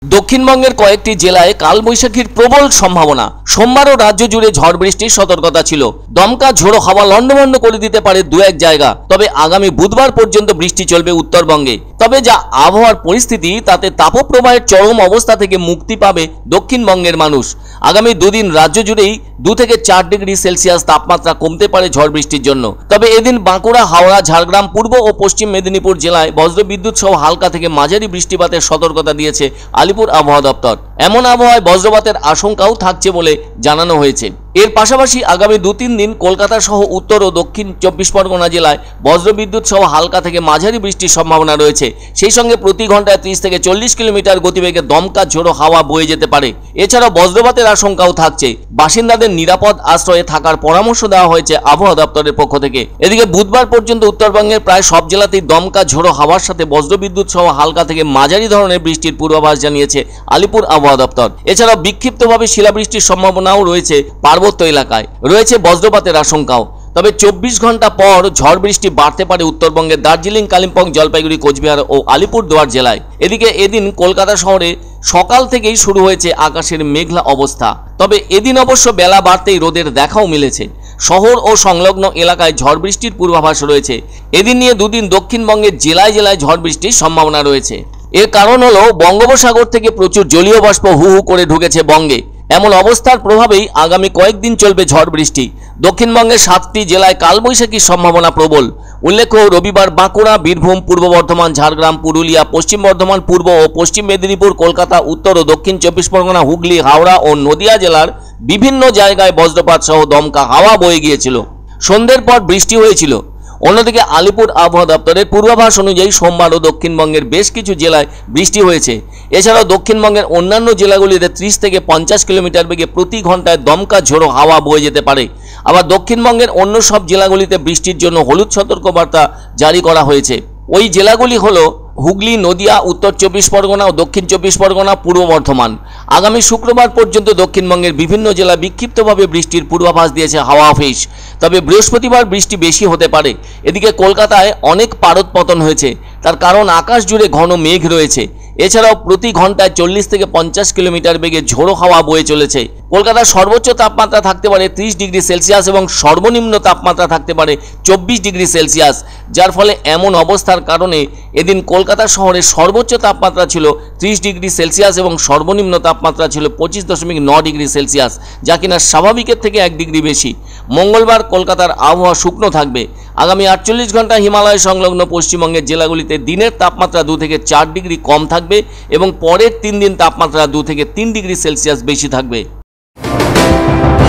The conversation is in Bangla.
দক্ষিণবঙ্গের কয়েকটি জেলায় কালবৈশাখীর প্রবল সম্ভাবনা। সোমবারও রাজ্য জুড়ে ঝড় বৃষ্টির সতর্কতা ছিল। দমকা ঝোড়ো হাওয়া লন্ডভন্ড করে দিতে পারে দু এক জায়গা। তবে আগামী বুধবার পর্যন্ত বৃষ্টি চলবে উত্তরবঙ্গে। তবে যা আবহাওয়ার পরিস্থিতি, তাতে তাপপ্রবাহের চরম অবস্থা থেকে মুক্তি পাবে দক্ষিণবঙ্গের মানুষ। আগামী দুদিন রাজ্য জুড়েই 2 থেকে 4 ডিগ্রি সেলসিয়াস তাপমাত্রা কমতে পারে ঝড় বৃষ্টির জন্য। তবে এদিন বাঁকুড়া, হাওড়া, ঝাড়গ্রাম, পূর্ব ও পশ্চিম মেদিনীপুর জেলায় বজ্রবিদ্যুৎ সহ হালকা থেকে মাঝারি বৃষ্টিপাতের সতর্কতা দিয়েছে আলিপুর আবহাওয়া দপ্তর। এমন আবহাওয়ায় বজ্রপাতের আশঙ্কাও থাকছে বলে জানানো হয়েছে। এর পাশাপাশি আগামী 2-3 দিন কলকাতা সহ উত্তর ও দক্ষিণ 24 পরগনা জেলায় বজ্রবিদ্যুৎ সহ হালকা থেকে মাঝারি বৃষ্টির সম্ভাবনা রয়েছে। সেই সঙ্গে প্রতি ঘন্টায় 30 থেকে 40 কিলোমিটার গতিবেগে দমকা ঝোড়ো হাওয়া বয়ে যেতে পারে। এছাড়াও বজ্রপাতের আশঙ্কাও থাকছে। বাসিন্দাদের নিরাপদ আশ্রয়ে থাকার পরামর্শ দেওয়া হয়েছে আবহাওয়া দপ্তরের পক্ষ থেকে। এদিকে বুধবার পর্যন্ত উত্তরবঙ্গের প্রায় সব জেলাতেই দমকা ঝোড়ো হাওয়ার সাথে বজ্রবিদ্যুৎ সহ হালকা থেকে মাঝারি ধরনের বৃষ্টির পূর্বাভাস জানিয়েছে আলিপুর আবহাওয়া দপ্তর। এছাড়াও বিক্ষিপ্তভাবে শিলাবৃষ্টির সম্ভাবনাও রয়েছে। পার্বত্য এলাকায় রয়েছে বজ্রপাতের আশঙ্কাও। তবে 24 ঘন্টা পর ঝড় বৃষ্টি বাড়তে পারে উত্তরবঙ্গের দার্জিলিং, কালিম্পং, জলপাইগুড়ি, কোচবিহার ও আলিপুরদুয়ার জেলায়। এদিকে এদিন কলকাতা শহরে সকাল থেকেই শুরু হয়েছে আকাশের মেঘলা অবস্থা। তবে এদিন অবশ্য বেলা বাড়তেই রোদের দেখাও মিলেছে। শহর ও সংলগ্ন এলাকায় ঝড় বৃষ্টির পূর্বাভাস রয়েছে। এদিন নিয়ে দুদিন দক্ষিণবঙ্গের জেলায় জেলায় ঝড় বৃষ্টির সম্ভাবনা রয়েছে। এর কারণ হলো বঙ্গোপসাগর থেকে প্রচুর জলীয় বাষ্প হু হু করে ঢুকেছে বঙ্গে। এমন অবস্থার প্রভাবেই আগামী কয়েকদিন চলবে ঝড় বৃষ্টি। দক্ষিণবঙ্গের 7টি জেলায় কালবৈশাখীর সম্ভাবনা প্রবল। উল্লেখ্য, রবিবার বাঁকুড়া, বীরভূম, পূর্ব বর্ধমান, ঝাড়গ্রাম, পুরুলিয়া, পশ্চিম বর্ধমান, পূর্ব ও পশ্চিম মেদিনীপুর, কলকাতা, উত্তর ও দক্ষিণ 24 পরগনা, হুগলি, হাওড়া ও নদিয়া জেলার বিভিন্ন জায়গায় বজ্রপাত সহ দমকা হাওয়া বয়ে গিয়েছিল। সন্ধ্যের পর বৃষ্টি হয়েছিল। অন্যদিকে আলিপুর আবহাওয়া দপ্তরের পূর্বাভাস অনুযায়ী সোমবারও দক্ষিণবঙ্গের বেশ কিছু জেলায় বৃষ্টি হয়েছে। এছাড়াও দক্ষিণবঙ্গের অন্যান্য জেলাগুলিতে 30 থেকে 50 কিলোমিটার বেগে প্রতি ঘন্টায় দমকা ঝোড়ো হাওয়া বয়ে যেতে পারে। আবার দক্ষিণবঙ্গের অন্য সব জেলাগুলিতে বৃষ্টির জন্য হলুদ সতর্কবার্তা জারি করা হয়েছে। ওই জেলাগুলি হলো হুগলি, নদিয়া, উত্তর 24 পরগনা ও দক্ষিণ 24 পরগনা, পূর্ব বর্ধমান। আগামী শুক্রবার পর্যন্ত দক্ষিণবঙ্গের বিভিন্ন জেলা বিক্ষিপ্তভাবে বৃষ্টির পূর্বাভাস দিয়েছে হাওয়া অফিস। তবে বৃহস্পতিবার বৃষ্টি বেশি হতে পারে। এদিকে কলকাতায় অনেক পারদ পতন হয়েছে। তার কারণ আকাশ জুড়ে ঘন মেঘ রয়েছে। এছাড়াও প্রতি ঘন্টায় 40 থেকে 50 কিলোমিটার বেগে ঝোড়ো হাওয়া বয়ে চলেছে। কলকাতার সর্বোচ্চ তাপমাত্রা থাকতে পারে 30 ডিগ্রি সেলসিয়াস এবং সর্বনিম্ন তাপমাত্রা থাকতে পারে 24 ডিগ্রি সেলসিয়াস। যার ফলে এমন অবস্থার কারণে এদিন কলকাতা শহরের সর্বোচ্চ তাপমাত্রা ছিল 30 ডিগ্রি সেলসিয়াস এবং সর্বনিম্ন তাপমাত্রা ছিল 25.9 ডিগ্রি সেলসিয়াস, যা কিনা স্বাভাবিকের থেকে 1 ডিগ্রি বেশি। মঙ্গলবার কলকাতার আবহাওয়া শুকনো থাকবে। আগামী 48 ঘন্টা হিমালয় সংলগ্ন পশ্চিমবঙ্গের জেলাগুলিতে দিনের তাপমাত্রা 2 থেকে 4 ডিগ্রি কম থাকবে এবং পরের 3 দিন তাপমাত্রা 2 থেকে 3 ডিগ্রি সেলসিয়াস বেশি থাকবে।